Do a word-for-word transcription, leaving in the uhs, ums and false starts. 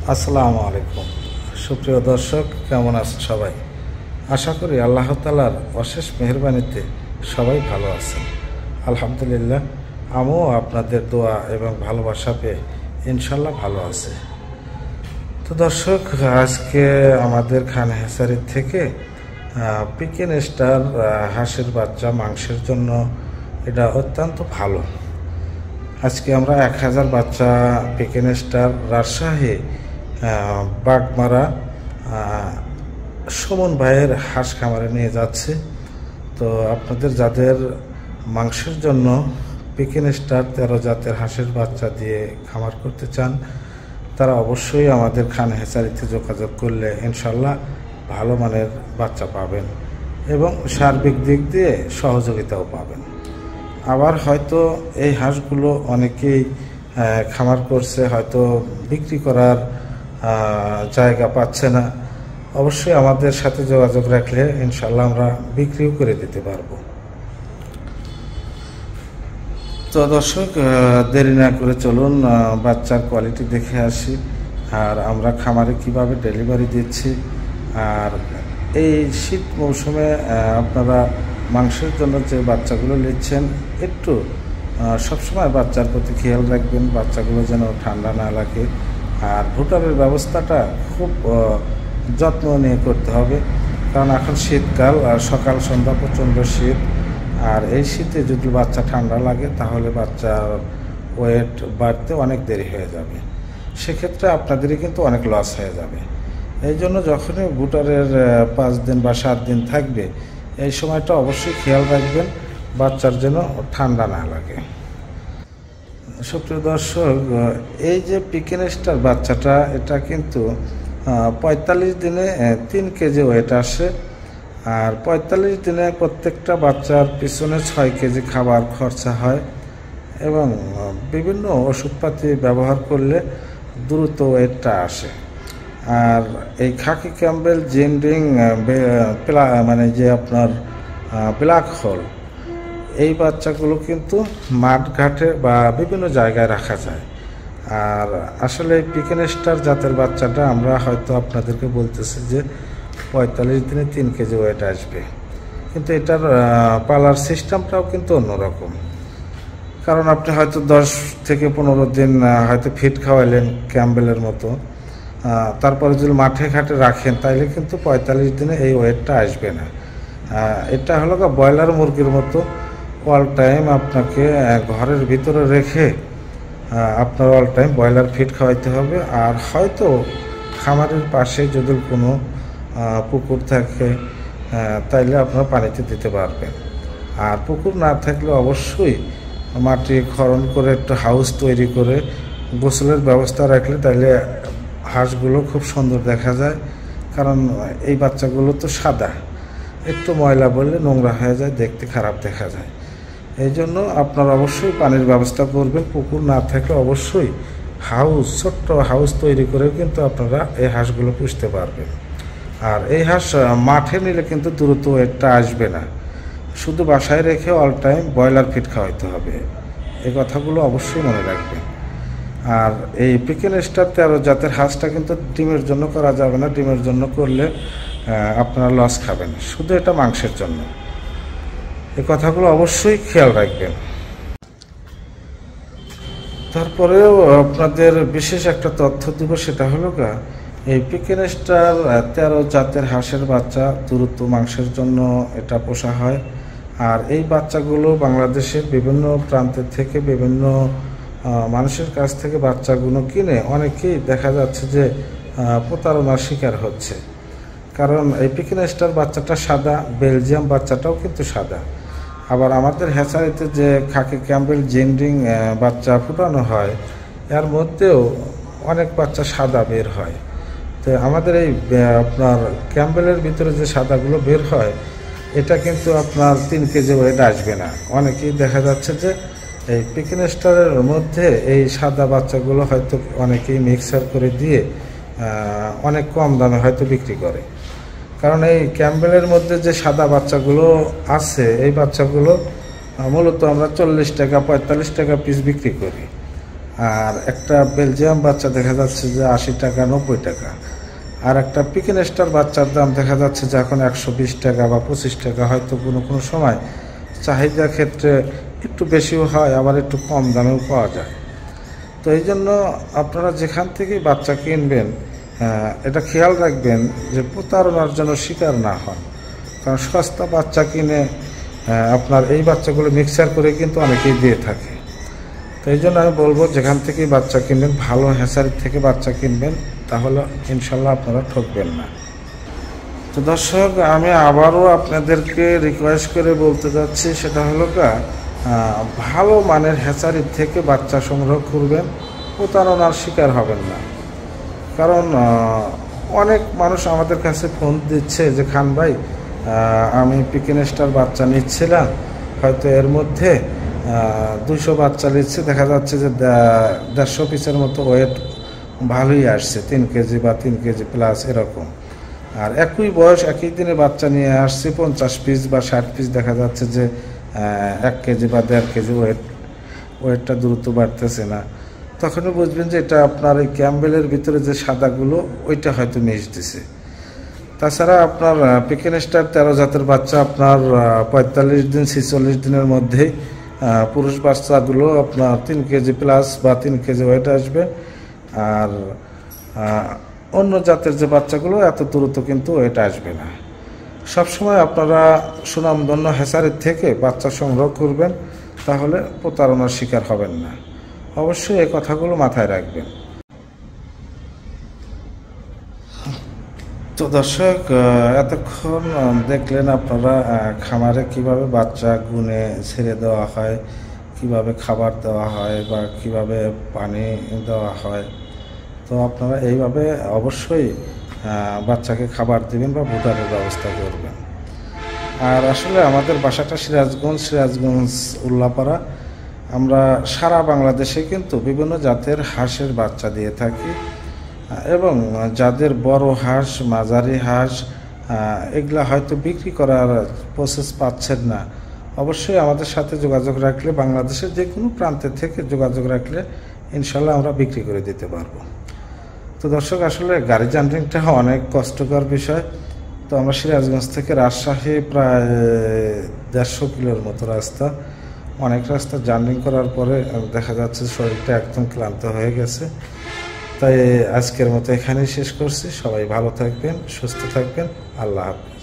আসসালামু আলাইকুম। সুপ্রিয় দর্শক, কেমন আছেন সবাই? আশা করি আল্লাহ তাআলার অশেষ মেহেরবানিতে সবাই ভালো আছেন। আলহামদুলিল্লাহ, আমিও আপনাদের দোয়া এবং ভালোবাসা পেয়ে ইনশাল্লাহ ভালো আছে। তো দর্শক, আজকে আমাদের খান হেসারি থেকে পিকেন স্টার হাঁসের বাচ্চা মাংসের জন্য এটা অত্যন্ত ভালো। আজকে আমরা এক হাজার বাচ্চা পিকেন স্টার রাজশাহী বাগমারা সুমন ভাইয়ের হাঁস খামারে নিয়ে যাচ্ছে। তো আপনাদের যাদের মাংসের জন্য পিকেন স্টার তেরো জাতের হাঁসের বাচ্চা দিয়ে খামার করতে চান, তারা অবশ্যই আমাদের খান হেসারিতে যোগাযোগ করলে ইনশাল্লাহ ভালো মানের বাচ্চা পাবেন এবং সার্বিক দিক দিয়ে সহযোগিতাও পাবেন। আবার হয়তো এই হাঁসগুলো অনেকেই খামার করছে, হয়তো বিক্রি করার জায়গা পাচ্ছে না, অবশ্যই আমাদের সাথে যোগাযোগ রাখলে ইনশাল্লাহ আমরা বিক্রিও করে দিতে পারবো। তো দর্শক, দেরি না করে চলুন বাচ্চার কোয়ালিটি দেখে আসি, আর আমরা খামারে কিভাবে ডেলিভারি দিচ্ছি। আর এই শীত মৌসুমে আপনারা মাংসের জন্য যে বাচ্চাগুলো নিচ্ছেন, একটু সবসময় বাচ্চার প্রতি খেয়াল রাখবেন, বাচ্চাগুলো যেন ঠান্ডা না লাগে। আর ভুটারের ব্যবস্থাটা খুব যত্ন নিয়ে করতে হবে, কারণ এখন শীতকাল, আর সকাল সন্ধ্যা প্রচণ্ড শীত। আর এই শীতে যদি বাচ্চা ঠান্ডা লাগে তাহলে বাচ্চার ওয়েট বাড়তে অনেক দেরি হয়ে যাবে, সেক্ষেত্রে আপনাদেরই কিন্তু অনেক লস হয়ে যাবে। এই জন্য যখনই ভুটারের পাঁচ দিন বা সাত দিন থাকবে, এই সময়টা অবশ্যই খেয়াল রাখবেন বাচ্চার যেন ঠান্ডা না লাগে। সুপ্রিয় দর্শক, এই যে পিকেন স্টার বাচ্চাটা, এটা কিন্তু পঁয়তাল্লিশ দিনে তিন কেজি ওয়েট আসে। আর পঁয়তাল্লিশ দিনে প্রত্যেকটা বাচ্চার পিছনে ছয় কেজি খাবার খরচা হয় এবং বিভিন্ন ওষুধপাতি ব্যবহার করলে দ্রুত ওয়েটটা আসে। আর এই খাকি ক্যাম্বেল জিনডিং মানে যে আপনার ব্ল্যাক হোল, এই বাচ্চাগুলো কিন্তু মাঠঘাটে বা বিভিন্ন জায়গায় রাখা যায়। আর আসলে এই পিকেন স্টার জাতের বাচ্চাটা আমরা হয়তো আপনাদেরকে বলতেছি যে পঁয়তাল্লিশ দিনে তিন কেজি ওয়েট আসবে, কিন্তু এটার পালার সিস্টেমটাও কিন্তু অন্যরকম। কারণ আপনি হয়তো দশ থেকে পনেরো দিন হয়তো ফিট খাওয়াইলেন ক্যাম্বেলের মতো, তারপরে যদি মাঠে ঘাটে রাখেন তাইলে কিন্তু পঁয়তাল্লিশ দিনে এই ওয়েটটা আসবে না। এটা হলো ব্রয়লার মুরগির মতো, অল টাইম আপনাকে ঘরের ভিতরে রেখে আপনার অল টাইম ব্রয়লার ফিড খাওয়াইতে হবে। আর হয়তো খামারের পাশে যদি কোনো পুকুর থাকে তাইলে আপনারা পানিতে দিতে পারবেন। আর পুকুর না থাকলে অবশ্যই মাটি খনন করে একটু হাউস তৈরি করে গোসলের ব্যবস্থা রাখলে তাইলে হাঁসগুলো খুব সুন্দর দেখা যায়। কারণ এই বাচ্চাগুলো তো সাদা, একটু ময়লা বললে নোংরা হয়ে যায়, দেখতে খারাপ দেখা যায়। এই জন্য আপনারা অবশ্যই পানির ব্যবস্থা করবেন। পুকুর না থাকলে অবশ্যই হাউস, ছোট্ট হাউস তৈরি করে কিন্তু আপনারা এই হাঁসগুলো পুষতে পারবেন। আর এই হাঁস মাঠে নিলে কিন্তু দ্রুত ওয়েটটা আসবে না, শুধু বাসায় রেখে অল টাইম ব্রয়লার ফিড খাওয়াইতে হবে। এই কথাগুলো অবশ্যই মনে রাখবেন। আর এই পিকেন স্টার তেরো জাতের হাঁসটা কিন্তু ডিমের জন্য করা যাবে না, ডিমের জন্য করলে আপনারা লস খাবেন, শুধু এটা মাংসের জন্য। এই কথাগুলো অবশ্যই খেয়াল রাখবেন। তারপরেও আপনাদের বিশেষ একটা তথ্য দিব, সেটা হলো গা এই পিকেন স্টার তেরো জাতের হাঁসের বাচ্চা দ্রুত মাংসের জন্য এটা পোষা হয়। আর এই বাচ্চাগুলো বাংলাদেশের বিভিন্ন প্রান্তের থেকে বিভিন্ন মানুষের কাছ থেকে বাচ্চাগুলো কিনে অনেকেই দেখা যাচ্ছে যে প্রতারণার শিকার হচ্ছে। কারণ এই পিকেন স্টার বাচ্চাটা সাদা, বেলজিয়াম বাচ্চাটাও কিন্তু সাদা। আবার আমাদের হ্যাচারিতে যে খাকি ক্যাম্বেল জিনডিং বাচ্চা ফুটানো হয়, এর মধ্যেও অনেক বাচ্চা সাদা বের হয়। তো আমাদের এই আপনার ক্যাম্বেলের ভিতরে যে সাদাগুলো বের হয়, এটা কিন্তু আপনার তিন কেজি ওয়েট আসবে না। অনেকেই দেখা যাচ্ছে যে এই পিকেন স্টারের মধ্যে এই সাদা বাচ্চাগুলো হয়তো অনেকেই মিক্সার করে দিয়ে অনেক কম দামে হয়তো বিক্রি করে। কারণ এই ক্যাম্বেলের মধ্যে যে সাদা বাচ্চাগুলো আছে, এই বাচ্চাগুলো মূলত আমরা চল্লিশ টাকা পঁয়তাল্লিশ টাকা পিস বিক্রি করি। আর একটা বেলজিয়াম বাচ্চা দেখা যাচ্ছে যে আশি টাকা নব্বই টাকা, আর একটা পিকেন স্টার বাচ্চার দাম দেখা যাচ্ছে যে এখন একশো বিশ টাকা বা পঁচিশ টাকা, হয়তো কোনো কোনো সময় চাহিদার ক্ষেত্রে একটু বেশিও হয়, আবার একটু কম দামেও পাওয়া যায়। তো এই জন্য আপনারা যেখান থেকেই বাচ্চা কিনবেন এটা খেয়াল রাখবেন যে প্রতারণার জন্য শিকার না হন, কারণ সস্তা বাচ্চা কিনে আপনার এই বাচ্চাগুলো মিক্সার করে কিন্তু অনেকেই দিয়ে থাকে। তো এই জন্য আমি বলবো যেখান থেকেই বাচ্চা কিনবেন ভালো হ্যাচারি থেকে বাচ্চা কিনবেন, তাহলে ইনশাল্লাহ আপনারা ঠকবেন না। তো দর্শক, আমি আবারও আপনাদেরকে রিকোয়েস্ট করে বলতে যাচ্ছি, সেটা হলো কা ভালো মানের হ্যাচারির থেকে বাচ্চা সংগ্রহ করবেন, প্রতারণার শিকার হবেন না। কারণ অনেক মানুষ আমাদের কাছে ফোন দিচ্ছে যে খান ভাই আমি পিকেন স্টার বাচ্চা নিচ্ছিলাম, হয়তো এর মধ্যে দুইশো বাচ্চা নিচ্ছে, দেখা যাচ্ছে যে দেড়শো পিসের মতো ওয়েট ভালোই আসছে, তিন কেজি বা তিন কেজি প্লাস এরকম। আর একই বয়স একই দিনে বাচ্চা নিয়ে আসছে পঞ্চাশ পিস বা ষাট পিস, দেখা যাচ্ছে যে এক কেজি বা দেড় কেজি ওয়েট ওয়েটটা দ্রুত বাড়তেছে না, তখনই বুঝবেন যে এটা আপনার এই ক্যাম্বেলের ভিতরে যে সাদাগুলো ওইটা হয়তো মিশ দিছে। তাছাড়া আপনার পিকেন স্টার তেরো জাতের বাচ্চা আপনার পঁয়তাল্লিশ দিন ছিচল্লিশ দিনের মধ্যেই পুরুষ বাচ্চাগুলো আপনার তিন কেজি প্লাস বা তিন কেজি ওয়েট আসবে, আর অন্য জাতের যে বাচ্চাগুলো এত দ্রুত কিন্তু ওয়েট আসবে না। সবসময় আপনারা সুনামধন্য হ্যাচারির থেকে বাচ্চা সংগ্রহ করবেন, তাহলে প্রতারণার শিকার হবেন না। অবশ্যই এই কথাগুলো মাথায় রাখবেন। তো দর্শক, এতক্ষণ দেখলেন আপনারা খামারে কিভাবে বাচ্চা গুনে ছেড়ে দেওয়া হয়, কিভাবে খাবার দেওয়া হয় বা কিভাবে পানি দেওয়া হয়। তো আপনারা এইভাবে অবশ্যই বাচ্চাকে খাবার দিবেন বা ভুটারের ব্যবস্থা করবেন। আর আসলে আমাদের বাসাটা সিরাজগঞ্জ, সিরাজগঞ্জ উল্লাপাড়া। আমরা সারা বাংলাদেশে কিন্তু বিভিন্ন জাতের হাঁসের বাচ্চা দিয়ে থাকি, এবং যাদের বড় হাঁস, মাঝারি হাঁস এগুলা হয়তো বিক্রি করার প্রসেস পাচ্ছেন না, অবশ্যই আমাদের সাথে যোগাযোগ রাখলে, বাংলাদেশের যে কোনো প্রান্তে থেকে যোগাযোগ রাখলে ইনশাল্লাহ আমরা বিক্রি করে দিতে পারবো। তো দর্শক, আসলে গাড়ি জার্নিটা অনেক কষ্টকর বিষয়। তো আমরা সিরাজগঞ্জ থেকে রাজশাহী প্রায় দেড়শো কিলোর মতো রাস্তা, অনেক রাস্তা জার্নি করার পরে দেখা যাচ্ছে শরীরটা একদম ক্লান্ত হয়ে গেছে। তাই আজকের মতো এখানেই শেষ করছি। সবাই ভালো থাকবেন, সুস্থ থাকবেন। আল্লাহ হাফেজ।